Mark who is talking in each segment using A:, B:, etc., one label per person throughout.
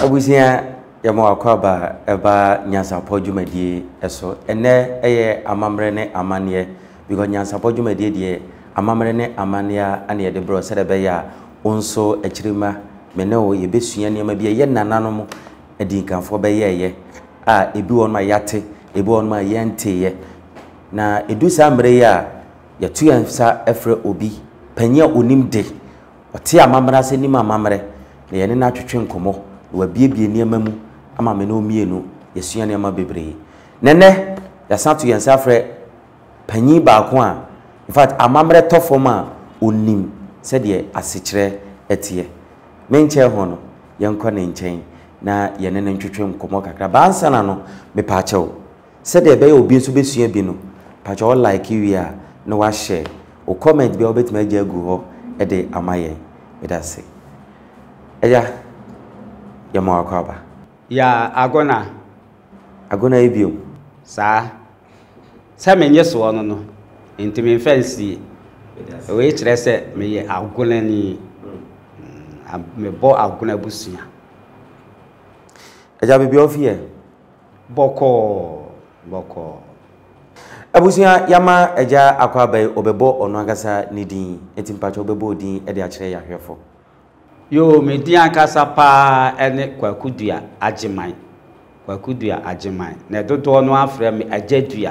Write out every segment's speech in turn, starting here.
A: Abusia yama akwaba eba NYANSAPO dwumadie eso ene eye amamre ne amane because NYANSAPO dwumadie de amamre ne amane ane de bro se de be ya onso akirima mene o ye besua ne ma bi ye nananom edinkanfo be ye a ebi won ma yate ebi won ma yenteye na edu sa mre ya yatu yansa efre obi panya onimde ote amamra se ni amamre na ye ne na twetwe nkomo wa biebie niema mu ama me no mienu yesua niema bebre nene yasantu yensafre panyi baako a in fact amamre tofoma onim se de asekire etie menche ho no yenko ne nchen na yene ne ntwetwe nkomo kakra bansa na no me paachew se de be obi nso besua bi no paachew like wi a na wa share o comment bi obetima agya gu ho e de amaye medase eya yama akwaba
B: ya agona
A: ebio
B: sa menye so no intimi fancy we kire se meye agona ni me bo agona busua
A: eja bibi ofie
B: boko
A: abusia yama eja akwaba obebo ono agasa nidin etimpacho obebo odin e de akire yahwefo
B: yo me din akasa pa ene kwakudua ageman na dodo no afre me ajadua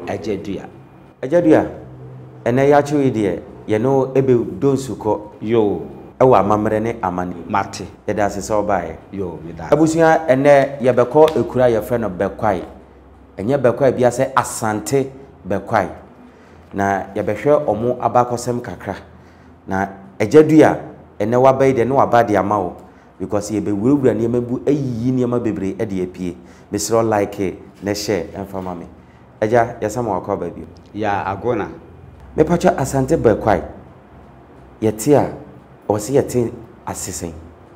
B: ene ya chiwi de ye no ebe donsuko yo
A: ewa mamre ne amani
B: mate
A: ye da se so bae
B: yo me da
A: abusia ene ye beko ekura ye fre no Bekwai enye Bekwai bia se Asante Bekwai na ye behwe omo abakosem kakra na ajadua ene wabai de no abade amawo because ye be wurawura ne mabu ayi ne ma bebre e de apie mesro like ne share enfama me eja yasama wakwaba bio
B: ya agona
A: me pacha Asante Bekwai yete a o se yete asisen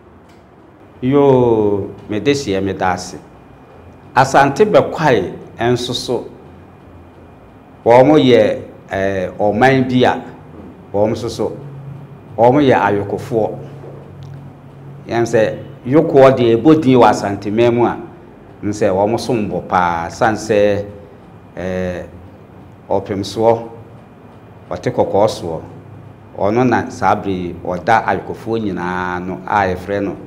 B: yo me desie me dase Asante Bekwai ensoso wo mo ye oman bia wo mo soso omo ye ayokofo yamse yoko de ebodin wa Asante memu a nse wo mo sombo pa sanse opemso ote kokoso ono na sabri oda ayokofo nyina no aye frɛ no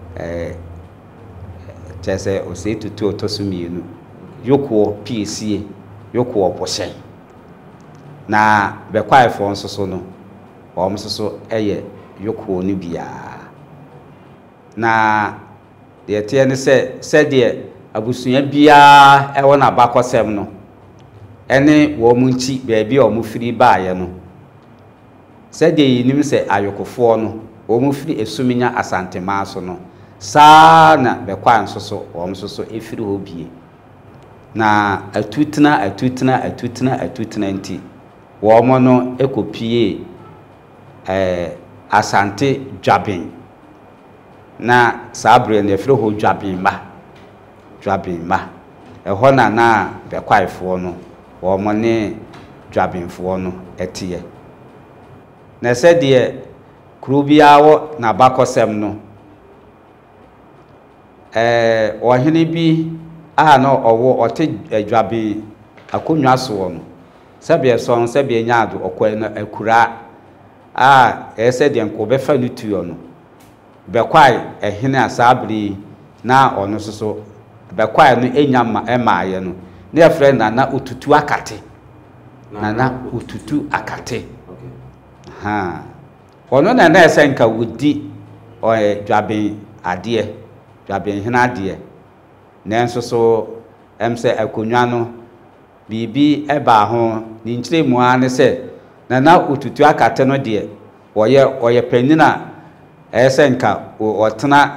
B: chese osetutu otosumienu yoko piesie yoko oposhen na Bekwai fo nsoso no omsoso eye yoko ni bia na de tie ne se de abusua bia e wona bakosem no ene wo mu nchi baabi o mu firi baaye no se de yinim se ayokofo no wo mu firi esuminya Asante maaso no saa na Bekwai nsoso omsoso efiri ho bie na atutena nti wo mo no ekopie Asante Juaben na sabre ne fere ho Juaben ma ho na Bekwai fo no wo mo ne Juaben fo no etie na se de krubia wo na bakosem no ohene bi no owo ote Juaben akonwa so no sebe so sebe nyaado okwa na akura ese de nko be fa nutuo no Bekwai ehene asabri na ono soso Bekwai no enyama emaaye no na efre na Otutu Akati na Otutu Akati ha ono na ese nka wudi o Juaben ade Juaben hena ade na nsoso emse akonwa no bibi eba ho ni nkyiremu a ne se na Otutu Akate no de oye panina esenka otena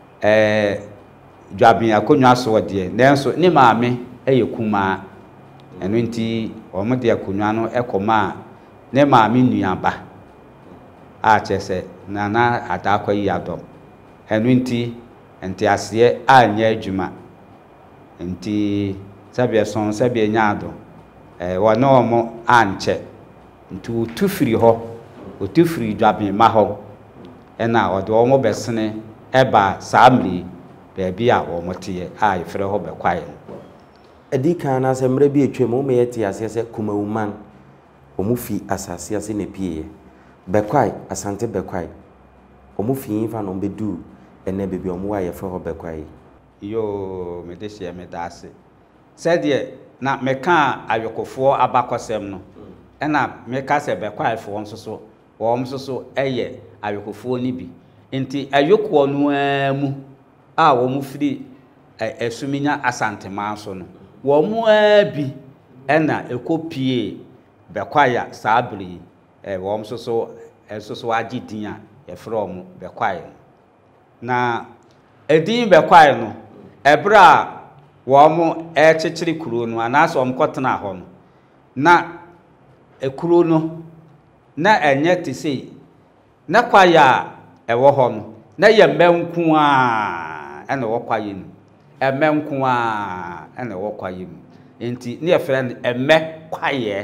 B: Juaben akonwa so de nenso ni maame eyekuma eno nti omo de akonwa no ekoma ne maame nuaba a chese na atakwa yi adom eno nti ase anya adwuma nti sabe nyaado wono omo anche nti otufiri ho otufiri Juaben ma ho ena odo omo besene eba samri baabi a wo mote a yefre ho Bekwai
A: edi kan na se mre bi etwe mo me yete ase se kumawuman omufi asase ase ne pie Bekwai Asante Bekwai omufi infa no bedu ene bebi omo wa yefre ho Bekwai
B: yo me de hye me daase said ye na meka ayokofo abakosem no ena meka se Bekwai fo nsoso wo nsoso eye ayokofo ni bi enti ayoko no amu a wo mu firi esuminya Asante manso no wo mu abi ena ekopie Bekwai sabri wo nsoso ensoso agidin a yefre omo Bekwai na edin Bekwai no ebra wo mo chechiri kuro no anaso omkotena ho no na ekuro no na enye tisi na kwaya ewo ho no na ye menku a ene wo kwaye no emenku a ene wo kwaye mu enti ne yefre no emekwaye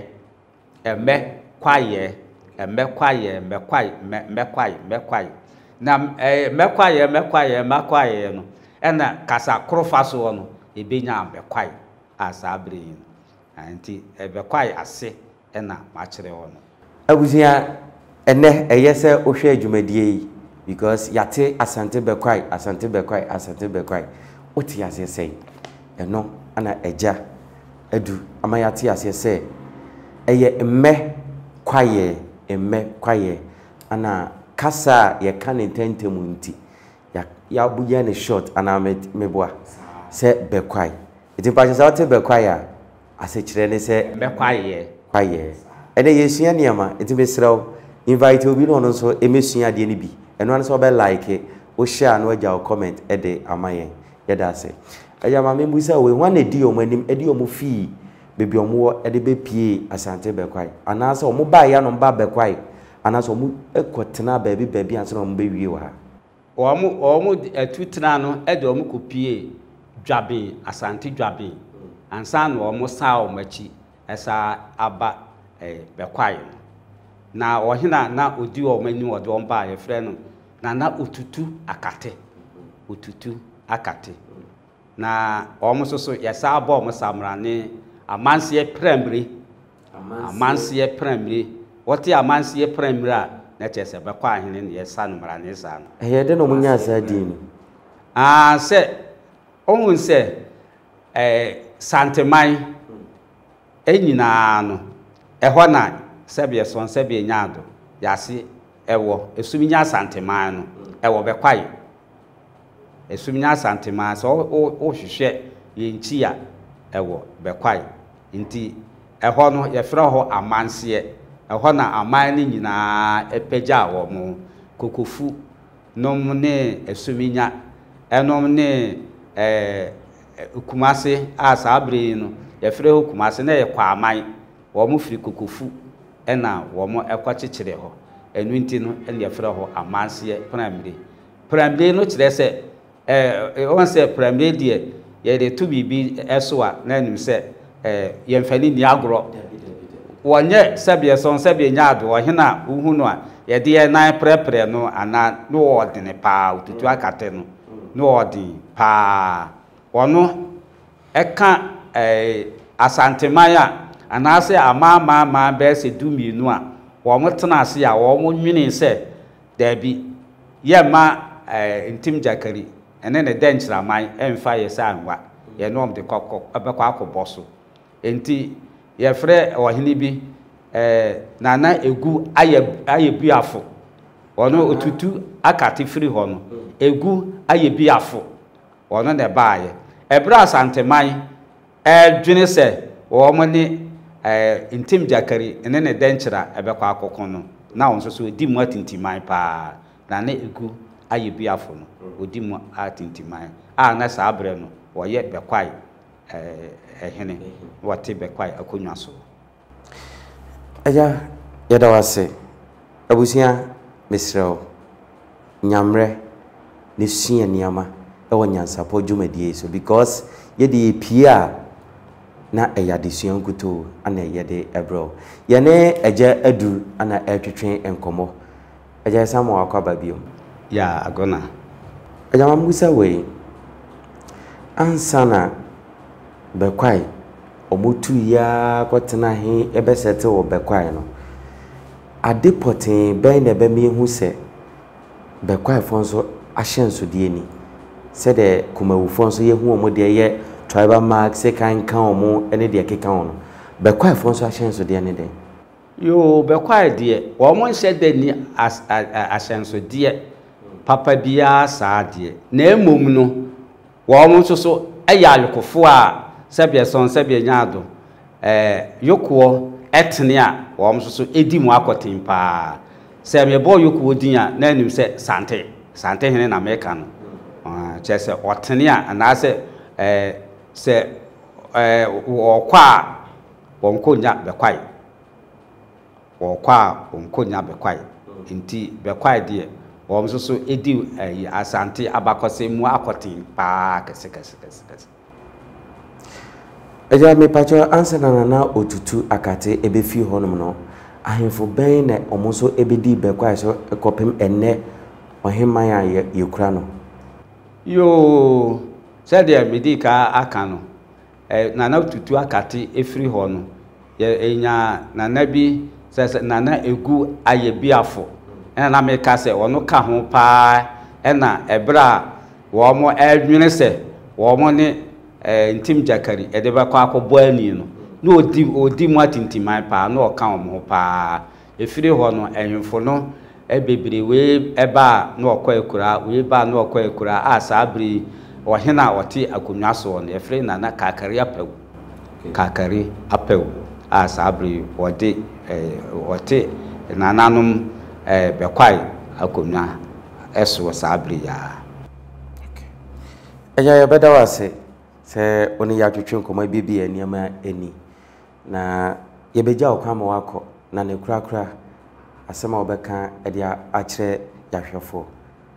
B: na mekwaye no ena kasa krofaso no ebenya Bekwai asabre enti Bekwai ase ena machire ho no
A: abusia ene eyese ohwe adwumadie because yate Asante Bekwai oti ase sei eno ana eja adu ama yate ase sei eye kwaye ana kasa ye kan intentemu nti ya buya ne short ana meboa se Bekwai iti pa se wote Bekwai a ase kire ne se kwaye ene yesua niama iti besraw invite obi no so emesua de ne bi eno an so be like o share no agya comment ede amayen yeda se aya ma me busa we wan edi omanim edi omo fi bebi omo ede be pie Asante Bekwai ana so omo ba ya no ba Bekwai ana so omo ekotena baabi anso omo be wie wa
B: omo atutena no ede omo kopie Juaben Asante Juaben ansa no omo sa omachi esa aba Bekwai na ohina na odi omani ode omba yefre no na Otutu Akati na omo soso yesa aba omo samrane amansie primary wote amansie primary a na chese Bekwai hene ne yesa no mrane sa no
A: de no munya sa din
B: se ohun se santemai enyina no eho na sebe son sebe nyaado yase ewo esuminya santemai no ewo Bekwai esuminya santemai so o hwehwe yenchi a ewo Bekwai nti eho no yefre ho amanse eho na aman ni nyina epeja wo mo kokofu nom ne esuminya enom ne Kumase asabre no yefre ho Kumase na ye kwa aman wo mo firi kokofu ena wo mo ekwachichire ho enu nti no ene yefre ho amanse primary no kire se won se primary die ye de to bibi eso a na nim se ye mfani ni agro wonye sebie son sebie nyaado wo hena uhunu a ye de nan prepare no ana no odene pa Otutu Akate no odin pa wono eka Asante maya anase ama be se dumienu a wo mo tena ase a wo mo nwini se dabi ye ma ntim jakari ene ne denchira man emfa ye sa anwa ye nom de kokko abekwa akoboso enti ye frɛ ohini bi nana egu ayebiafo wono Otutu Akati firi ho no egu ayebiafo wono ne baaye ebra Asante man dwene se wo mo ne ntim jakari ene ne denchira ebekwa akokon no na won so di mu atintiman pa na ne egu ayebiafo no odi mu atintiman na sabre no wo ye Bekwai hene wote Bekwai akonwa so
A: aja yeda wase abusia mesreo nyamre ne sua niama ewo nyansapo dwumadie so because yede pia na eyadesua nkuto ana yede ebro yene eja adu ana etwetwen enkomo eja samo akwaba biom
B: ya agona
A: eja mamusa we ansana Bekwai omutu ya kwatena he ebesete wo Bekwai no adepoten ben na be mi hu se Bekwai fonso ahyenso de ni se de kumawufo nso ye hu omo de ye tribal mark se kan omo ene de keka ono Bekwai fonso ahyenso de ne de
B: yo Bekwai de wo mo nse de ni ahyenso de papa bia saa de na emom no wo mo nso so ayalukofo a sebia son sebia nyaado yokuo etne a wo mo so edi mu akotin pa se me boy yokuo din a na anim se sante hene na meka no chese otne a na se se wo kwa wonkonya Bekwai wo kwa wonkonya Bekwai nti Bekwai de wo mo so edi Asante abakose mu akotin pa kese
A: eja me pacho ansana na Otutu Akati ebefi honom no ahemfo ben na omoso ebedi Bekwai so ekopem enne oheman ya yekura no
B: yo said ya medika aka no na Otutu Akati efiri ho no enya na nabi se na egu ayebiafo na meka se ono ka ho pa na ebra wo mo adwene se wo mo ne ntim jakari edeba kwa akobọ ani no na odi mu atintimai pa na oka omo pa efiri ho no ehwefo no ebebre we eba na okwa ekura we ba na okwa ekura asabri ohena oti akonwa so no efiri na kakari apew kakari apew asabri odi oti nananum Bekwai akonwa eso sabri ya
A: eja ya beda wase se oni ya twetwe nkoma bibi eniama eni na yebeja okama wako na ne kura asema obeka edia akire yahwefo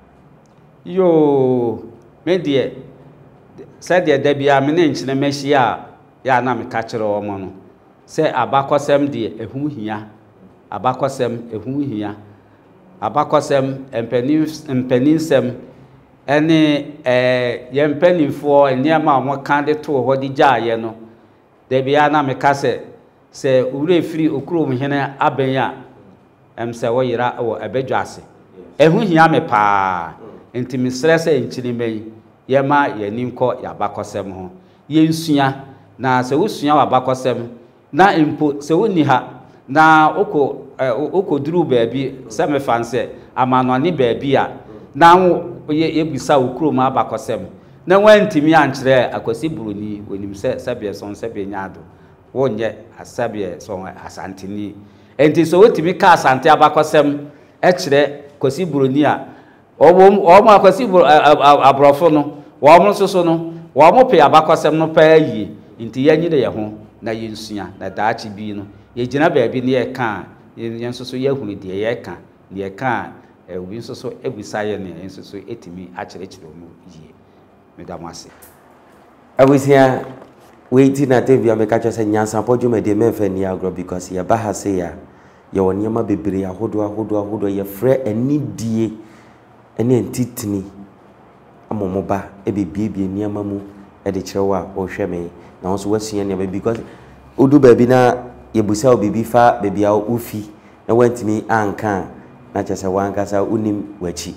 B: yo medie said de bia me ne nchine mehia ya na me ka kire omo no se abakosem de ehum hia abakosem ehum hia abakosem empeninsem ene yempenifo eniama omoka de to ho di jaaye no de bia na me ka se ure firi okurom hene abenya se wo yira wo ebedwase ehu hia me pa ntimi stresse nchirimen yema yaninko yabakosem ho yensua na se wosua wabakosem na impo se woni ha na okoduru baabi se me fanse amanoni baabi a na yebisa okurom abakosem na wantimi ankyere akwasi buruni onim se sabie son sabie nyaado wonye asabie son asantini enti so wotimi ka Asante abakosem ekire kwasi buruni a omo akwasi abrofo no wo soso no wo pe abakosem no pa yi nti yanyire ye ho na yensua na daachi bi no yegina baabi ne ye ka yensoso ye hunu de ye ka ne ye ka obi soso ebusaye ne yensoso etimi akire mu yi medamase
A: abusia weiti na tevia meka chose NYANSAPO dwumade mefa ni agro because ya bahase ya ye woniema bebre ahodo ye frɛ anidie ene ntitini amomoba ebebiebie niama mu ede kyerɛwa ohwɛ me na wonso wasua ne because odu baabi na yebusa obibi fa bebia ofi na wantimi anka na kyesa wankasa unim wachi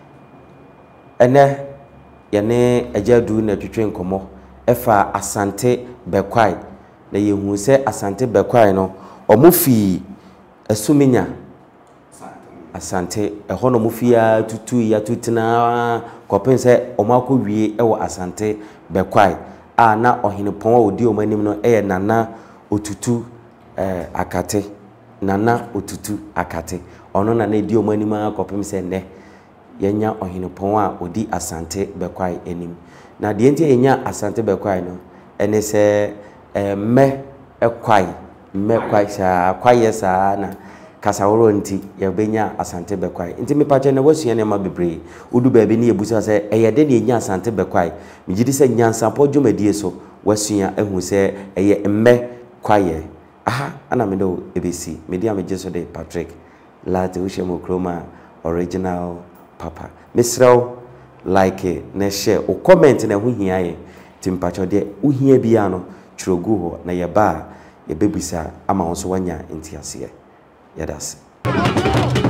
A: ene yene ajadu na twetwe nkomo efa Asante Bekwai na yehu se Asante Bekwai no omufi asumenya Asante ehono mufia tutu ya tutina kopense omako wie ewo Asante Bekwai a na ohenepon odi omanim no nana Otutu Akati nana Otutu Akati ono na edi omanim kopense ne yenya ohenepon a odi Asante Bekwai enim na de enti yenya Asante Bekwai no ene se me kwai sha kwaye sa na kasaworo nti yebenya Asante Bekwai nti mepache na wasua ne ma bebre udu baabi ne yebusa se eyede ne yenya Asante Bekwai migidi se NYANSAPO dwumadie so wasua ehu se eye me kwaye aha ana me do ebesi media me jeso de Patrick late ushemo kroma original papa misraw like na share o comment na hu hiaye timpacho de uhia bia no twerɛgu ho na yɛba a yɛbɛbisa ama wo so wanya ntiaseɛ yɛdase